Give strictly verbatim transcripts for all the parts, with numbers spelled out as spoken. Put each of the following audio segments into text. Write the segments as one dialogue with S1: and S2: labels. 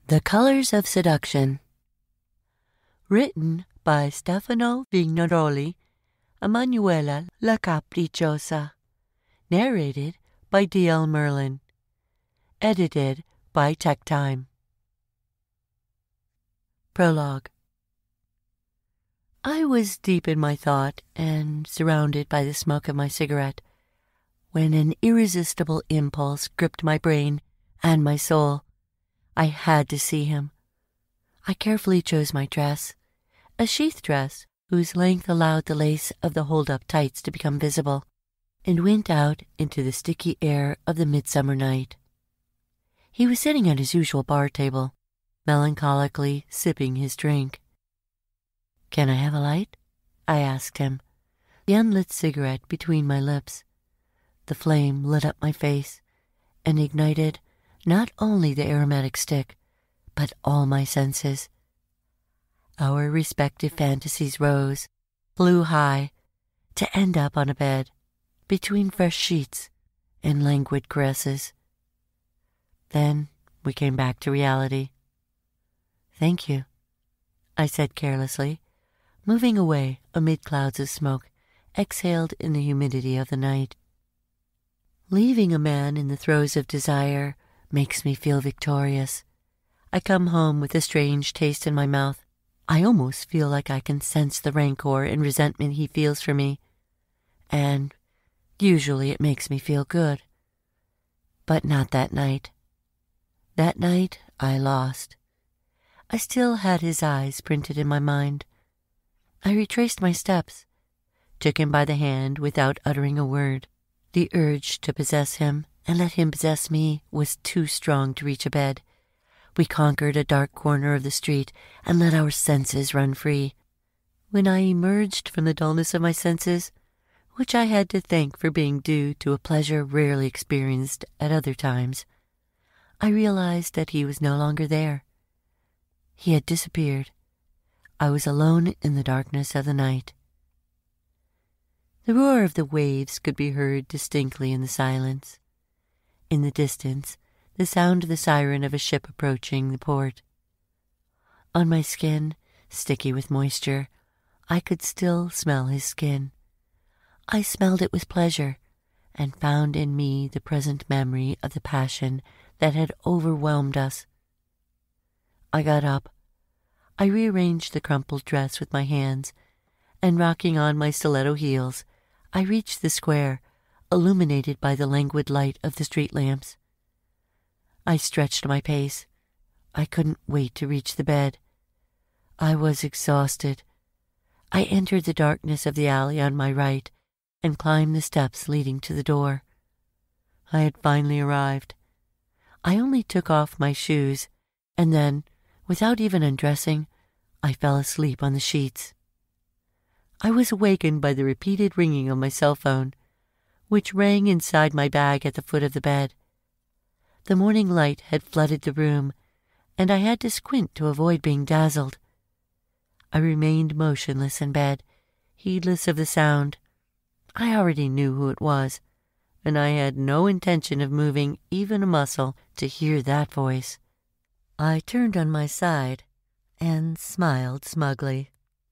S1: The Colors of Seduction. Written by Stefano Vignaroli, Emanuela la Capricciosa. Narrated by D L Merlin. Edited by Tech Time. Prologue. I was deep in my thought and surrounded by the smoke of my cigarette when an irresistible impulse gripped my brain and my soul. I had to see him. I carefully chose my dress, a sheath dress whose length allowed the lace of the hold-up tights to become visible, and went out into the sticky air of the midsummer night. He was sitting at his usual bar table, melancholically sipping his drink. "Can I have a light?" I asked him, the unlit cigarette between my lips. The flame lit up my face and ignited not only the aromatic stick, but all my senses. Our respective fantasies rose, flew high, to end up on a bed, between fresh sheets and languid caresses. Then we came back to reality. "Thank you," I said carelessly, moving away amid clouds of smoke exhaled in the humidity of the night. Leaving a man in the throes of desire makes me feel victorious. I come home with a strange taste in my mouth. I almost feel like I can sense the rancor and resentment he feels for me, and usually it makes me feel good. But not that night. That night I lost. I still had his eyes printed in my mind. I retraced my steps, took him by the hand without uttering a word. The urge to possess him and let him possess me was too strong to reach a bed. We conquered a dark corner of the street and let our senses run free. When I emerged from the dullness of my senses, which I had to thank for being due to a pleasure rarely experienced at other times, I realized that he was no longer there. He had disappeared. I was alone in the darkness of the night. The roar of the waves could be heard distinctly in the silence. In the distance, the sound of the siren of a ship approaching the port. On my skin, sticky with moisture, I could still smell his skin. I smelled it with pleasure, and found in me the present memory of the passion that had overwhelmed us. I got up. I rearranged the crumpled dress with my hands, and rocking on my stiletto heels, I reached the square, illuminated by the languid light of the street lamps. I stretched my pace. I couldn't wait to reach the bed. I was exhausted. I entered the darkness of the alley on my right and climbed the steps leading to the door. I had finally arrived. I only took off my shoes, and then, without even undressing, I fell asleep on the sheets. I was awakened by the repeated ringing of my cell phone, which rang inside my bag at the foot of the bed. The morning light had flooded the room, and I had to squint to avoid being dazzled. I remained motionless in bed, heedless of the sound. I already knew who it was, and I had no intention of moving even a muscle to hear that voice. I turned on my side and smiled smugly.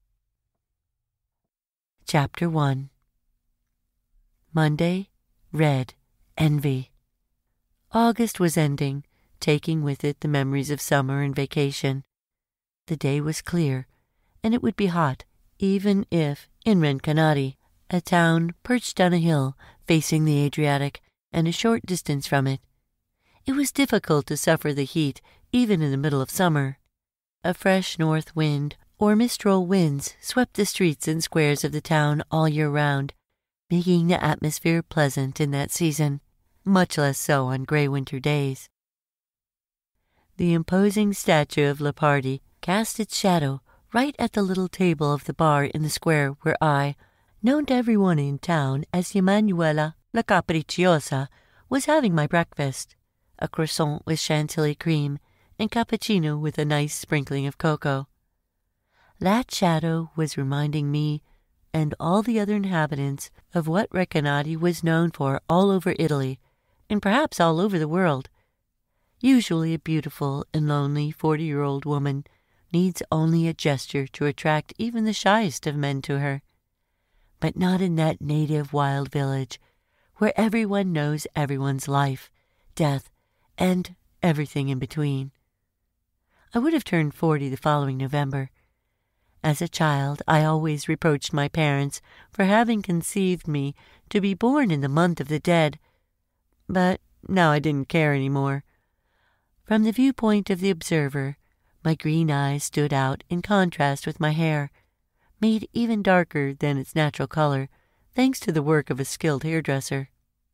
S1: Chapter one. Monday, Red, Envy. August was ending, taking with it the memories of summer and vacation. The day was clear, and it would be hot, even if, in Recanati, a town perched on a hill facing the Adriatic and a short distance from it, it was difficult to suffer the heat even in the middle of summer. A fresh north wind or mistral winds swept the streets and squares of the town all year round, making the atmosphere pleasant in that season, much less so on gray winter days. The imposing statue of Leopardi cast its shadow right at the little table of the bar in the square where I, known to everyone in town as Emanuela la Capricciosa, was having my breakfast, a croissant with chantilly cream and cappuccino with a nice sprinkling of cocoa. That shadow was reminding me and all the other inhabitants of what Recanati was known for all over Italy, and perhaps all over the world. Usually a beautiful and lonely forty-year-old woman needs only a gesture to attract even the shyest of men to her. But not in that native wild village where everyone knows everyone's life, death, and everything in between. I would have turned forty the following November. As a child, I always reproached my parents for having conceived me to be born in the month of the dead, but now I didn't care any more. From the viewpoint of the observer, my green eyes stood out in contrast with my hair, made even darker than its natural color, thanks to the work of a skilled hairdresser.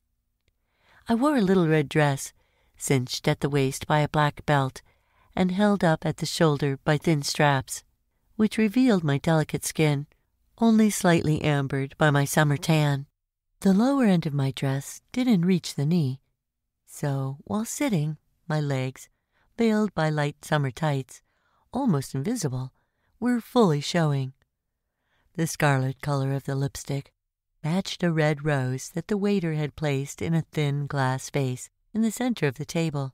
S1: I wore a little red dress, cinched at the waist by a black belt, and held up at the shoulder by thin straps, which revealed my delicate skin, only slightly ambered by my summer tan. The lower end of my dress didn't reach the knee, so while sitting, my legs, veiled by light summer tights, almost invisible, were fully showing. The scarlet color of the lipstick matched a red rose that the waiter had placed in a thin glass vase in the center of the table.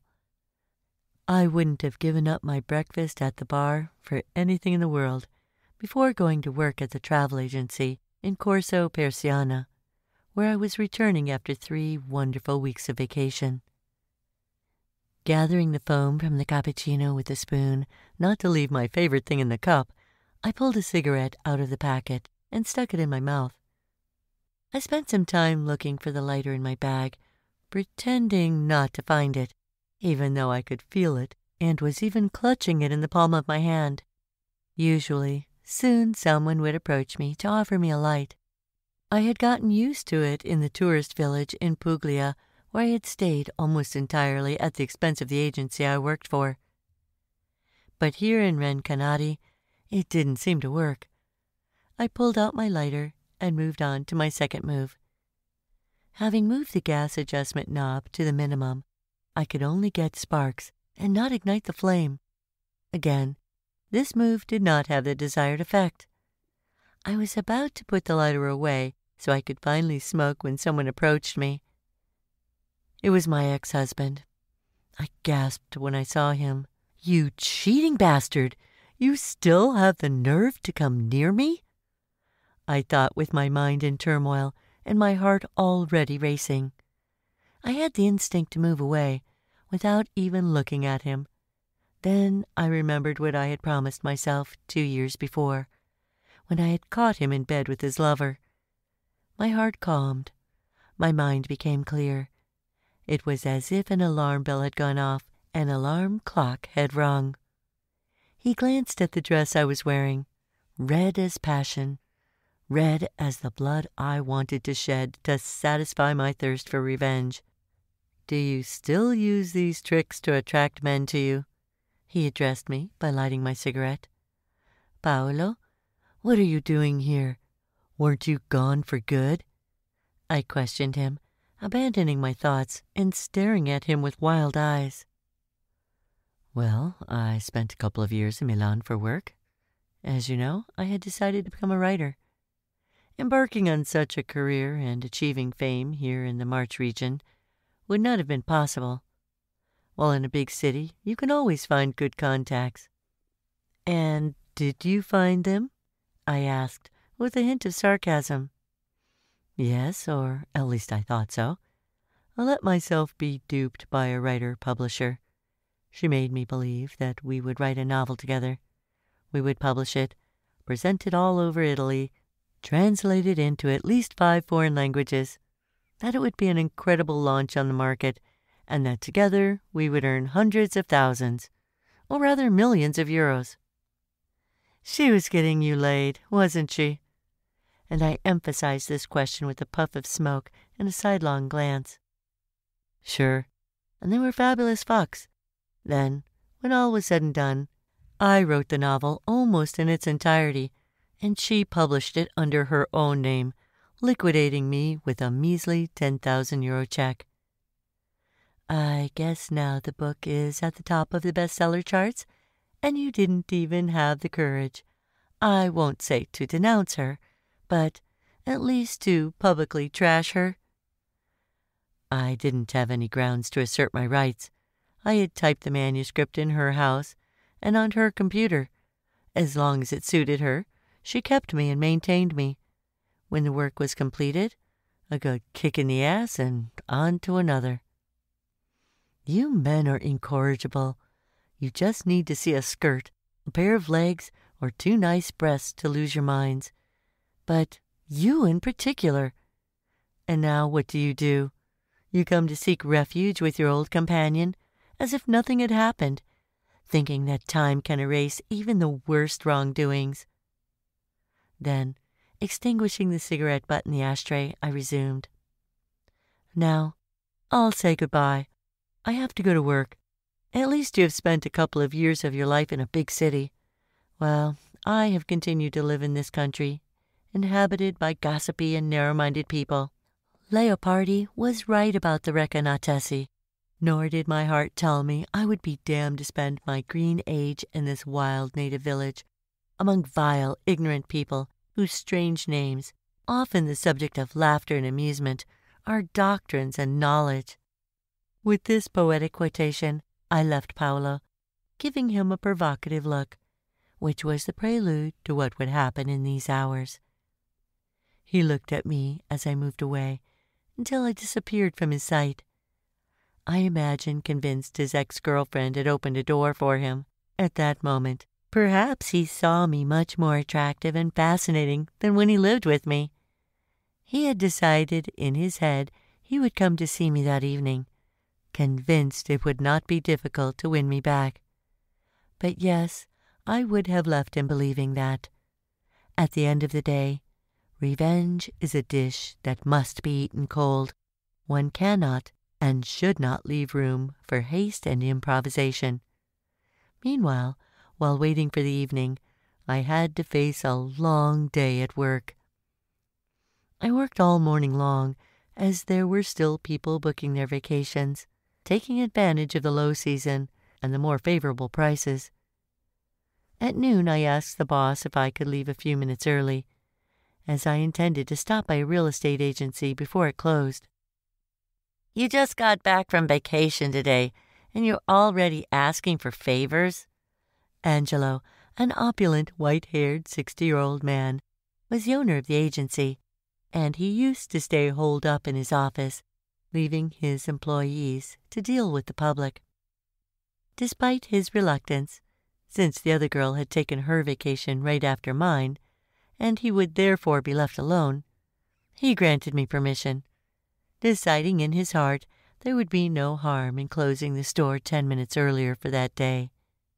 S1: I wouldn't have given up my breakfast at the bar for anything in the world before going to work at the travel agency in Corso Persiana, where I was returning after three wonderful weeks of vacation. Gathering the foam from the cappuccino with a spoon, not to leave my favorite thing in the cup, I pulled a cigarette out of the packet and stuck it in my mouth. I spent some time looking for the lighter in my bag, pretending not to find it, even though I could feel it and was even clutching it in the palm of my hand. Usually, soon someone would approach me to offer me a light. I had gotten used to it in the tourist village in Puglia, where I had stayed almost entirely at the expense of the agency I worked for. But here in Recanati, it didn't seem to work. I pulled out my lighter and moved on to my second move. Having moved the gas adjustment knob to the minimum, I could only get sparks and not ignite the flame. Again, this move did not have the desired effect. I was about to put the lighter away so I could finally smoke when someone approached me. It was my ex-husband. I gasped when I saw him. "You cheating bastard! You still have the nerve to come near me?" I thought with my mind in turmoil and my heart already racing. I had the instinct to move away, without even looking at him. Then I remembered what I had promised myself two years before, when I had caught him in bed with his lover. My heart calmed. My mind became clear. It was as if an alarm bell had gone off, an alarm clock had rung. He glanced at the dress I was wearing, red as passion, red as the blood I wanted to shed to satisfy my thirst for revenge. "Do you still use these tricks to attract men to you?" He addressed me by lighting my cigarette. "Paolo, what are you doing here? Weren't you gone for good?" I questioned him, abandoning my thoughts and staring at him with wild eyes. "Well, I spent a couple of years in Milan for work. As you know, I had decided to become a writer. Embarking on such a career and achieving fame here in the Marche region would not have been possible. While in a big city, you can always find good contacts." "And did you find them?" I asked, with a hint of sarcasm. "Yes, or at least I thought so. I let myself be duped by a writer-publisher. She made me believe that we would write a novel together. We would publish it, present it all over Italy, translate it into at least five foreign languages, that it would be an incredible launch on the market, and that together we would earn hundreds of thousands, or rather millions of euros. She was getting you laid, wasn't she?" And I emphasized this question with a puff of smoke and a sidelong glance. "Sure, and they were fabulous fucks. Then, when all was said and done, I wrote the novel almost in its entirety, and she published it under her own name, liquidating me with a measly ten thousand euro check. I guess now the book is at the top of the bestseller charts, and you didn't even have the courage, I won't say to denounce her, but at least to publicly trash her." I didn't have any grounds to assert my rights. I had typed the manuscript in her house and on her computer. As long as it suited her, she kept me and maintained me. When the work was completed, a good kick in the ass and on to another. You men are incorrigible. You just need to see a skirt, a pair of legs, or two nice breasts to lose your minds. But you in particular. And now what do you do? You come to seek refuge with your old companion, as if nothing had happened, thinking that time can erase even the worst wrongdoings. Then, extinguishing the cigarette butt in the ashtray, I resumed. Now, I'll say goodbye. I have to go to work. At least you have spent a couple of years of your life in a big city. Well, I have continued to live in this country, inhabited by gossipy and narrow-minded people. Leopardi was right about the Recanati, nor did my heart tell me I would be damned to spend my green age in this wild native village, among vile, ignorant people whose strange names, often the subject of laughter and amusement, are doctrines and knowledge. With this poetic quotation, I left Paolo, giving him a provocative look, which was the prelude to what would happen in these hours. He looked at me as I moved away, until I disappeared from his sight. I imagine convinced his ex-girlfriend had opened a door for him. At that moment, perhaps he saw me much more attractive and fascinating than when he lived with me. He had decided in his head he would come to see me that evening, convinced it would not be difficult to win me back. But yes, I would have left him believing that. At the end of the day, revenge is a dish that must be eaten cold. One cannot and should not leave room for haste and improvisation. Meanwhile, while waiting for the evening, I had to face a long day at work. I worked all morning long, as there were still people booking their vacations, taking advantage of the low season and the more favorable prices. At noon I asked the boss if I could leave a few minutes early, as I intended to stop by a real estate agency before it closed. "You just got back from vacation today, and you're already asking for favors?" Angelo, an opulent, white-haired, sixty-year-old man, was the owner of the agency, and he used to stay holed up in his office, leaving his employees to deal with the public. Despite his reluctance, since the other girl had taken her vacation right after mine, and he would therefore be left alone, he granted me permission, deciding in his heart there would be no harm in closing the store ten minutes earlier for that day.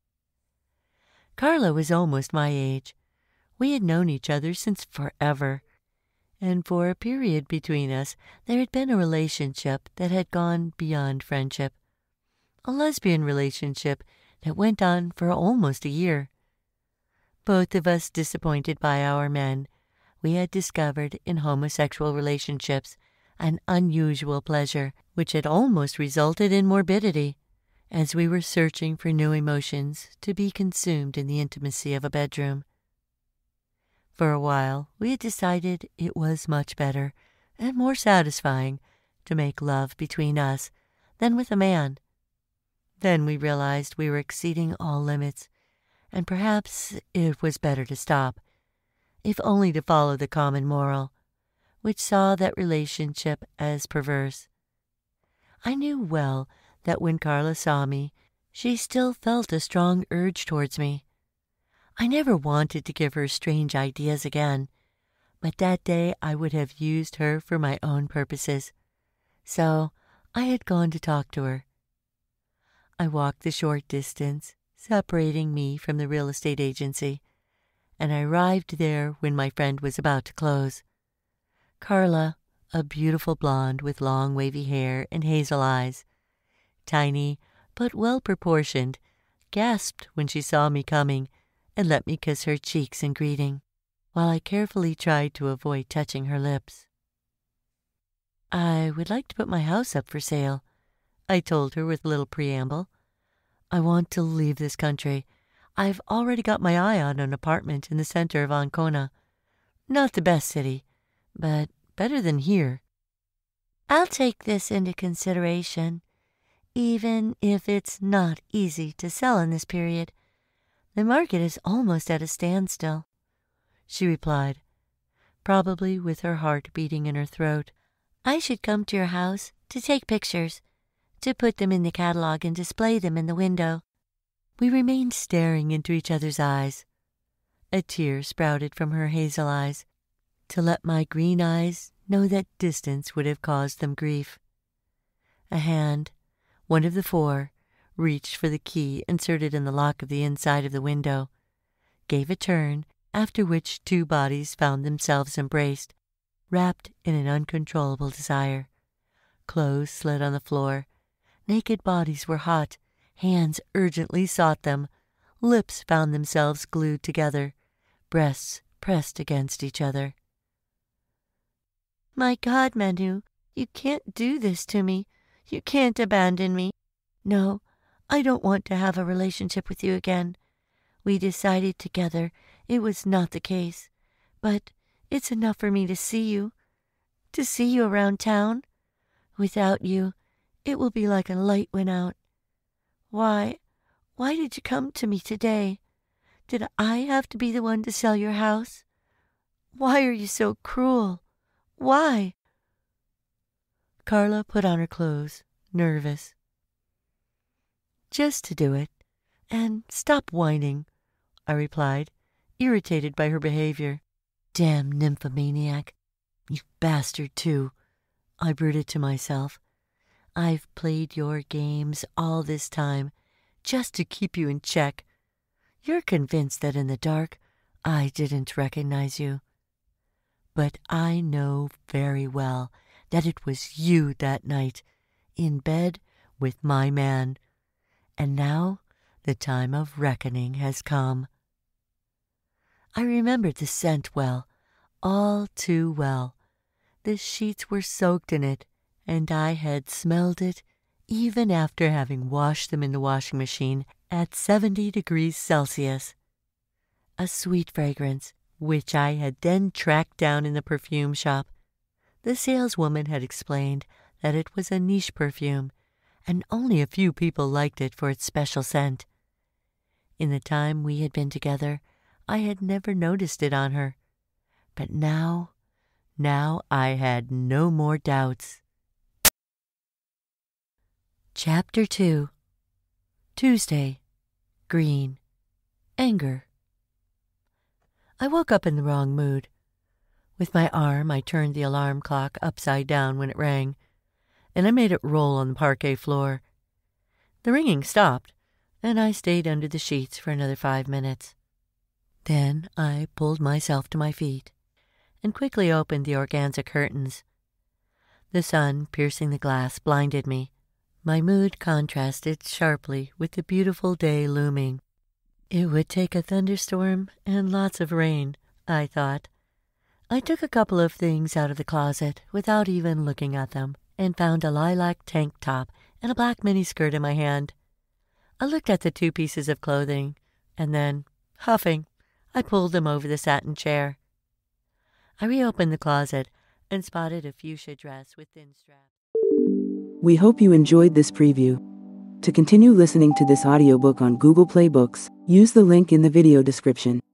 S1: Carla was almost my age. We had known each other since forever, and for a period between us there had been a relationship that had gone beyond friendship, a lesbian relationship that went on for almost a year. Both of us disappointed by our men, we had discovered in homosexual relationships an unusual pleasure which had almost resulted in morbidity, as we were searching for new emotions to be consumed in the intimacy of a bedroom. For a while we had decided it was much better and more satisfying to make love between us than with a man. Then we realized we were exceeding all limits, and perhaps it was better to stop, if only to follow the common moral, which saw that relationship as perverse. I knew well that when Carla saw me, she still felt a strong urge towards me. I never wanted to give her strange ideas again, but that day I would have used her for my own purposes, so I had gone to talk to her. I walked the short distance separating me from the real estate agency, and I arrived there when my friend was about to close. Carla, a beautiful blonde with long wavy hair and hazel eyes, tiny but well-proportioned, gasped when she saw me coming and let me kiss her cheeks in greeting, while I carefully tried to avoid touching her lips. "I would like to put my house up for sale," I told her with a little preamble. "I want to leave this country. I've already got my eye on an apartment in the center of Ancona. Not the best city, but better than here." "I'll take this into consideration. even if it's not easy to sell in this period. The market is almost at a standstill," she replied, probably with her heart beating in her throat. "I should come to your house to take pictures, to put them in the catalog and display them in the window." We remained staring into each other's eyes. A tear sprouted from her hazel eyes, to let my green eyes know that distance would have caused them grief. A hand, one of the four, reached for the key inserted in the lock of the inside of the window, gave a turn, after which two bodies found themselves embraced, wrapped in an uncontrollable desire. Clothes slid on the floor. Naked bodies were hot. Hands urgently sought them. Lips found themselves glued together. Breasts pressed against each other. "My God, Manu, you can't do this to me. You can't abandon me. No, I don't want to have a relationship with you again. We decided together it was not the case, but it's enough for me to see you, to see you around town. Without you, it will be like a light went out. Why, why did you come to me today? Did I have to be the one to sell your house? Why are you so cruel? Why?" Carla put on her clothes, nervous. "Just to do it, and stop whining," I replied, irritated by her behavior. "Damn nymphomaniac. You bastard, too," I brooded to myself. "I've played your games all this time, just to keep you in check. You're convinced that in the dark I didn't recognize you. But I know very well that it was you that night, in bed with my man. And now the time of reckoning has come." I remembered the scent well, all too well. The sheets were soaked in it, and I had smelled it even after having washed them in the washing machine at seventy degrees Celsius. A sweet fragrance, which I had then tracked down in the perfume shop. The saleswoman had explained that it was a niche perfume, and only a few people liked it for its special scent. In the time we had been together, I had never noticed it on her. But now, now I had no more doubts. Chapter two. Tuesday. Green. Anger. I woke up in the wrong mood. With my arm, I turned the alarm clock upside down when it rang, and I made it roll on the parquet floor. The ringing stopped, and I stayed under the sheets for another five minutes. Then I pulled myself to my feet and quickly opened the organza curtains. The sun, piercing the glass, blinded me. My mood contrasted sharply with the beautiful day looming. It would take a thunderstorm and lots of rain, I thought. I took a couple of things out of the closet without even looking at them, and found a lilac tank top and a black miniskirt in my hand. I looked at the two pieces of clothing, and then, huffing, I pulled them over the satin chair. I reopened the closet and spotted a fuchsia dress with thin straps.
S2: We hope you enjoyed this preview. To continue listening to this audiobook on Google Play Books, use the link in the video description.